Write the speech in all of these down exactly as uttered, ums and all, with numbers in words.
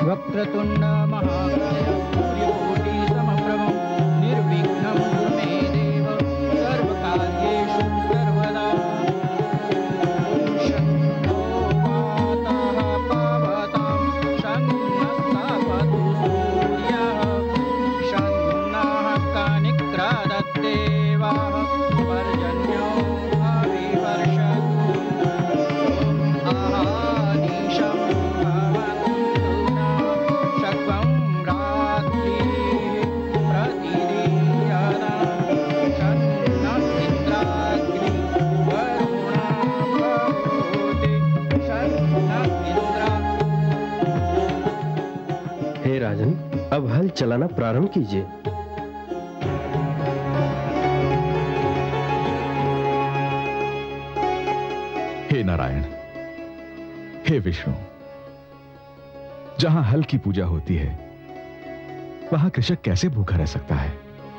वक्रतुंड महाकाय सूर्यकोटि समप्रभं निर्विघ्नं कुरु मे देव सर्वकार्येषु सर्वदा। शन्नो वातः पावतं शन्नस्तपतु सूर्यः शन्नः कनिक्रदद्देवः पर्जन्यो अभिवर्षतु। आहानिशं राजन, अब हल चलाना प्रारंभ कीजिए। हे नारायण, हे विष्णु, जहां हल की पूजा होती है वहां कृषक कैसे भूखा रह सकता है?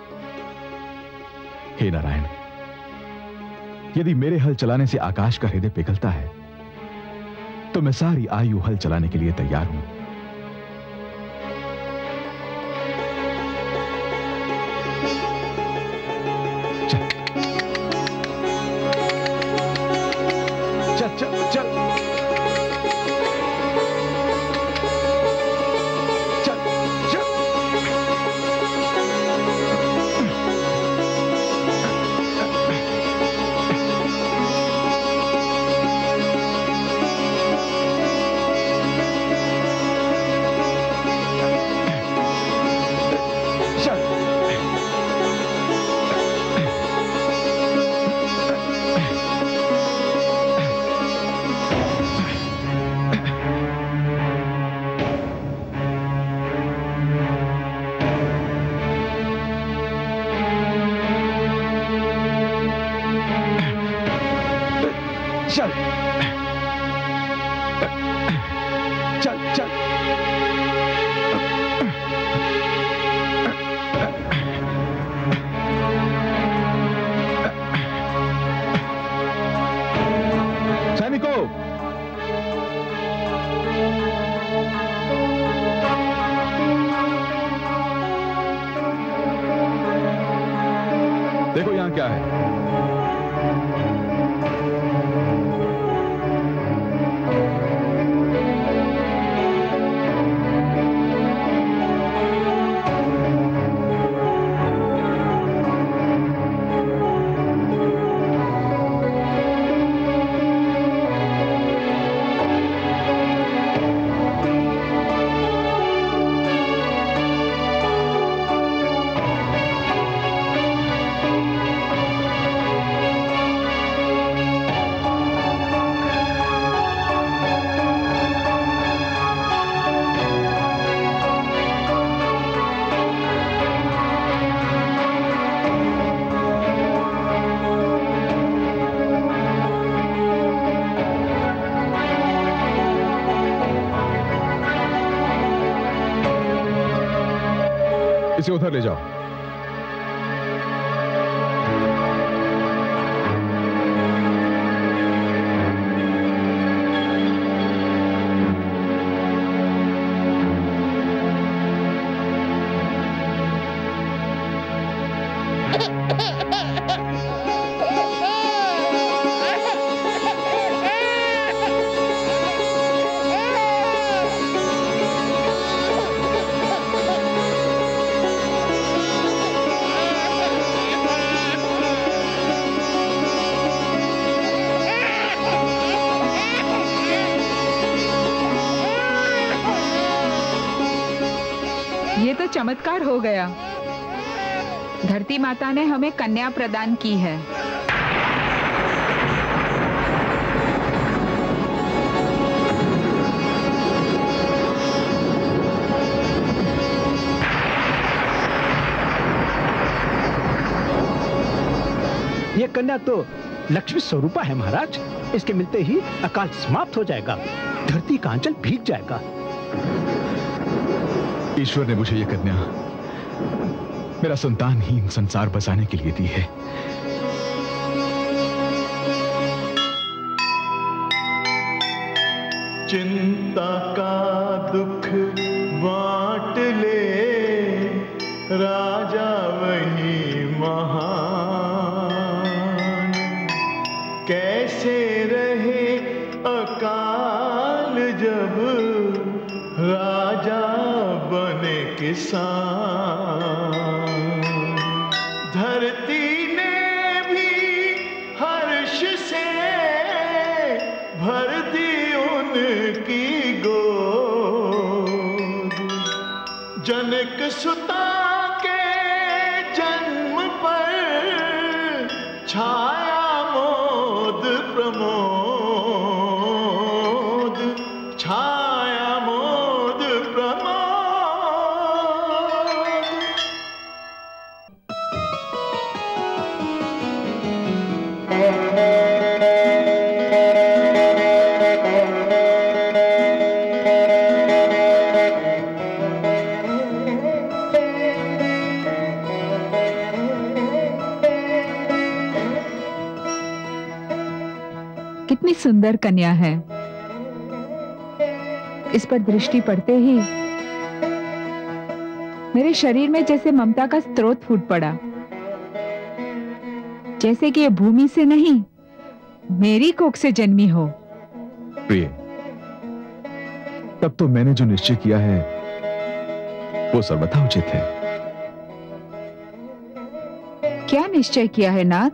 हे नारायण, यदि मेरे हल चलाने से आकाश का हृदय पिघलता है तो मैं सारी आयु हल चलाने के लिए तैयार हूं। देखो यहां क्या है। इसे उधर ले जाओ। चमत्कार हो गया। धरती माता ने हमें कन्या प्रदान की है। ये कन्या तो लक्ष्मी स्वरूपा है महाराज। इसके मिलते ही अकाल समाप्त हो जाएगा, धरती का अंचल भीग जाएगा। ईश्वर ने मुझे यह कन्या मेरा संतानहीन संसार बसाने के लिए दी है। चिंता का दुख राजा वही महान। कैसे रहे अकाल जब राजा बने किसान। धरती ने भी हर्ष से भर दी उनकी गोद। जनक सुता के जन्म पर छाया मोद प्रमोद, छाया मोद प्रमोद। कितनी सुंदर कन्या है। इस पर दृष्टि पड़ते ही मेरे शरीर में जैसे ममता का स्रोत फूट पड़ा, जैसे कि ये भूमि से नहीं मेरी कोख से जन्मी हो। प्रिय, तब तो मैंने जो निश्चय किया है वो सर्वथा उचित है। क्या निश्चय किया है नाथ?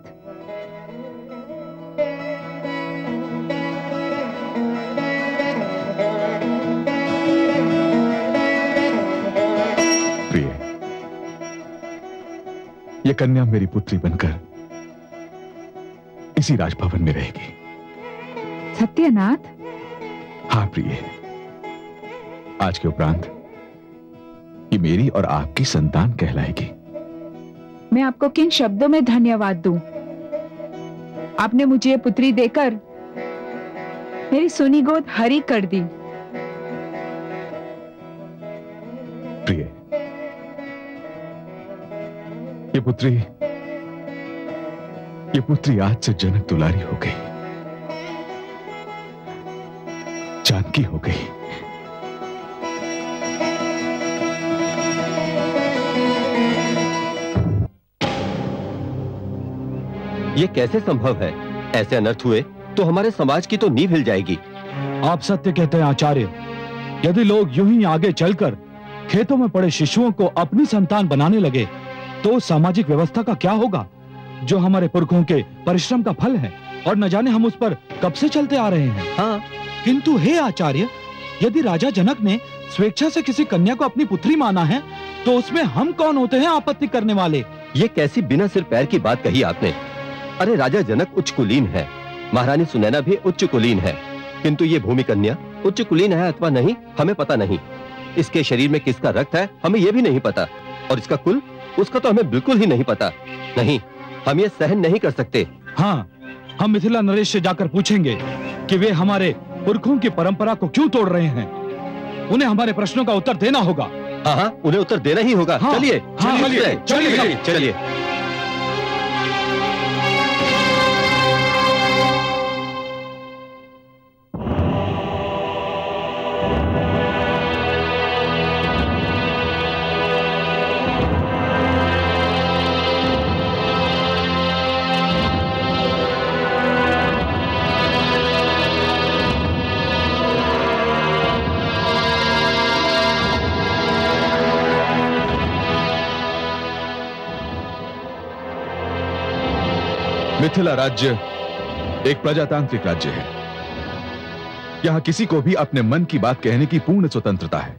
ये कन्या मेरी पुत्री बनकर इसी राजभवन में रहेगी। सत्यनाथ? हाँ प्रिय, आज के उपरांत ये मेरी और आपकी संतान कहलाएगी। मैं आपको किन शब्दों में धन्यवाद दूं? आपने मुझे ये पुत्री देकर मेरी सुनी गोद हरी कर दी। प्रिय, ये पुत्री ये पुत्री आज से जनक दुलारी हो गई, जानकी हो गई। ये कैसे संभव है? ऐसे अनर्थ हुए तो हमारे समाज की तो नींव हिल जाएगी। आप सत्य कहते हैं आचार्य। यदि लोग यूं ही आगे चलकर खेतों में पड़े शिशुओं को अपनी संतान बनाने लगे तो सामाजिक व्यवस्था का क्या होगा, जो हमारे पुरखों के परिश्रम का फल है और न जाने हम उस पर कब से चलते आ रहे हैं। हाँ, किंतु हे आचार्य, यदि राजा जनक ने स्वेच्छा से किसी कन्या को अपनी पुत्री माना है तो उसमें हम कौन होते हैं आपत्ति करने वाले? ये कैसी बिना सिर पैर की बात कही आपने। अरे राजा जनक उच्च कुलीन है, महारानी सुनैना भी उच्च कुलीन है, किंतु ये भूमि कन्या उच्च कुलीन है अथवा नहीं हमें पता नहीं। इसके शरीर में किसका रक्त है हमें यह भी नहीं पता, और इसका कुल उसका तो हमें बिल्कुल ही नहीं पता। नहीं, हम ये सहन नहीं कर सकते। हाँ, हम मिथिला नरेश से जाकर पूछेंगे कि वे हमारे पुरखों की परंपरा को क्यों तोड़ रहे हैं। उन्हें हमारे प्रश्नों का उत्तर देना होगा। हाँ हाँ, उन्हें उत्तर देना ही होगा। हाँ, चलिए हाँ, चलिए चलिए चलिए। मिथिला राज्य एक प्रजातांत्रिक राज्य है। यहां किसी को भी अपने मन की बात कहने की पूर्ण स्वतंत्रता है।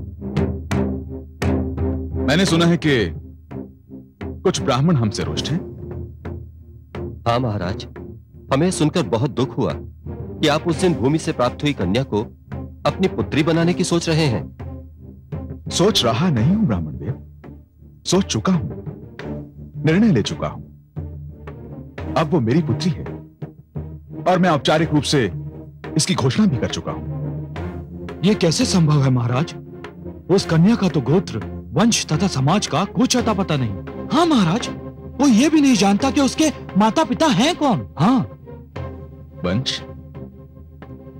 मैंने सुना है कि कुछ ब्राह्मण हमसे रुष्ट हैं। हाँ महाराज, हमें सुनकर बहुत दुख हुआ कि आप उस दिन भूमि से प्राप्त हुई कन्या को अपनी पुत्री बनाने की सोच रहे हैं। सोच रहा नहीं हूं ब्राह्मण देव, सोच चुका हूं, निर्णय ले चुका हूं। अब वो मेरी पुत्री है और मैं औपचारिक रूप से इसकी घोषणा भी कर चुका हूं। ये कैसे संभव है महाराज? उस कन्या का तो गोत्र, वंश तथा समाज का कुछ अता पता नहीं। हाँ महाराज, वो ये भी नहीं जानता कि उसके माता पिता हैं कौन। हाँ, वंश,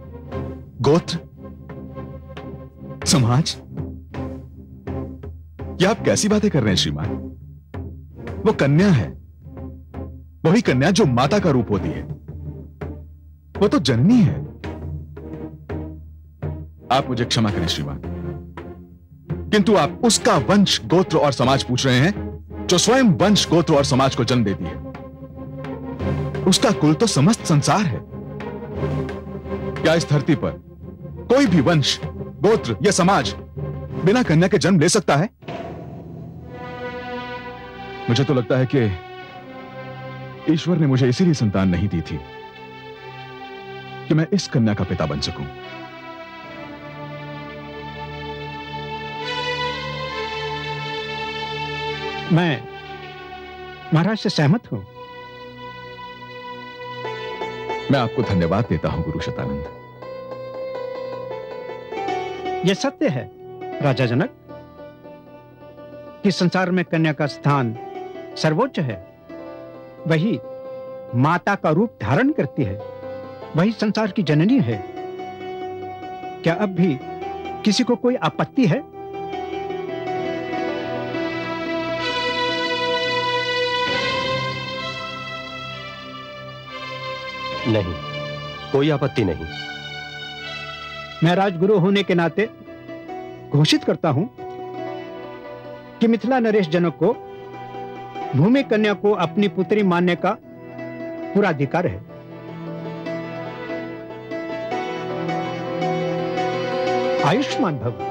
गोत्र, समाज, ये आप कैसी बातें कर रहे हैं श्रीमान? वो कन्या है, वही कन्या जो माता का रूप होती है। वो तो जननी है। आप मुझे क्षमा करें श्रीमान, किंतु आप उसका वंश, गोत्र और समाज पूछ रहे हैं जो स्वयं वंश, गोत्र और समाज को जन्म देती है। उसका कुल तो समस्त संसार है। क्या इस धरती पर कोई भी वंश, गोत्र या समाज बिना कन्या के जन्म ले सकता है? मुझे तो लगता है कि ईश्वर ने मुझे इसीलिए संतान नहीं दी थी कि मैं इस कन्या का पिता बन सकूं। मैं महाराज से सहमत हूं। मैं आपको धन्यवाद देता हूं गुरु शतानंद। यह सत्य है राजा जनक कि संसार में कन्या का स्थान सर्वोच्च है। वही माता का रूप धारण करती है, वही संसार की जननी है। क्या अब भी किसी को कोई आपत्ति है? नहीं, कोई आपत्ति नहीं। मैं राजगुरु होने के नाते घोषित करता हूं कि मिथिला नरेश जनक को भूमि कन्या को अपनी पुत्री मानने का पूरा अधिकार है। आयुष्मान भव।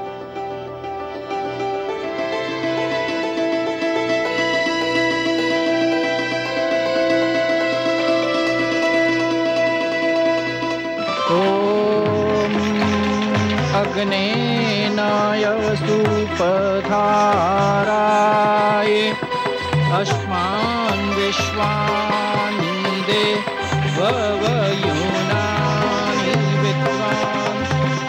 ओम अग्नेनाय सुपधाराय अस्मान् विश्वानि देववयुनानि विद्वान्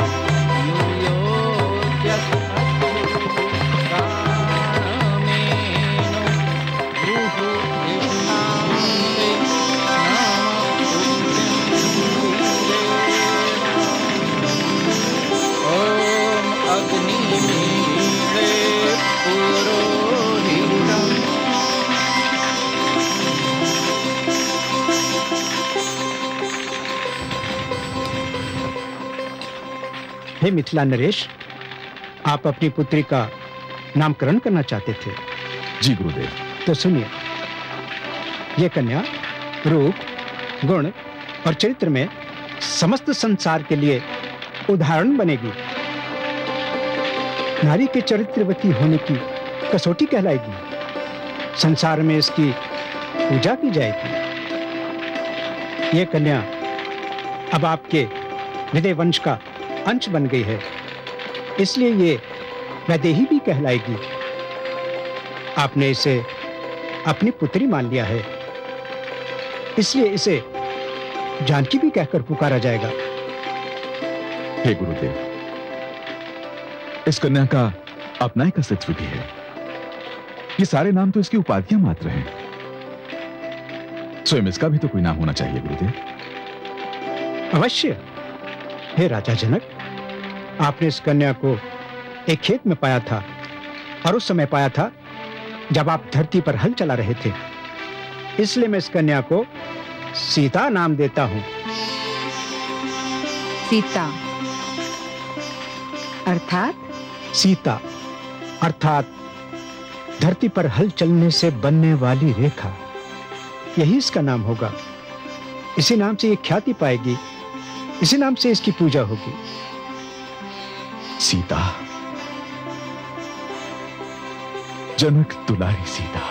हे मिथिला नरेश, आप अपनी पुत्री का नामकरण करना चाहते थे। जी गुरुदेव। तो सुनिए, यह कन्या रूप, गुण और चरित्र में समस्त संसार के लिए उदाहरण बनेगी। नारी के चरित्रवती होने की कसौटी कहलाएगी। संसार में इसकी पूजा की जाएगी। यह कन्या अब आपके हृदय वंश का अंश बन गई है, इसलिए ये वैदेही भी कहलाएगी। आपने इसे अपनी पुत्री मान लिया है, इसलिए इसे जानकी भी कहकर पुकारा जाएगा। हे गुरुदेव, इस कन्या का अपना एक अस्तित्व भी है। ये सारे नाम तो इसकी उपाधियां मात्र हैं। स्वयं इसका भी तो कोई नाम होना चाहिए गुरुदेव। अवश्य। हे राजा जनक, आपने इस कन्या को एक खेत में पाया था, और उस समय पाया था जब आप धरती पर हल चला रहे थे। इसलिए मैं इस कन्या को सीता नाम देता हूं। सीता अर्थात? सीता अर्थात धरती पर हल चलने से बनने वाली रेखा, यही इसका नाम होगा। इसी नाम से ये ख्याति पाएगी, इसी नाम से इसकी पूजा होगी। सीता, जनक दुलारी सीता।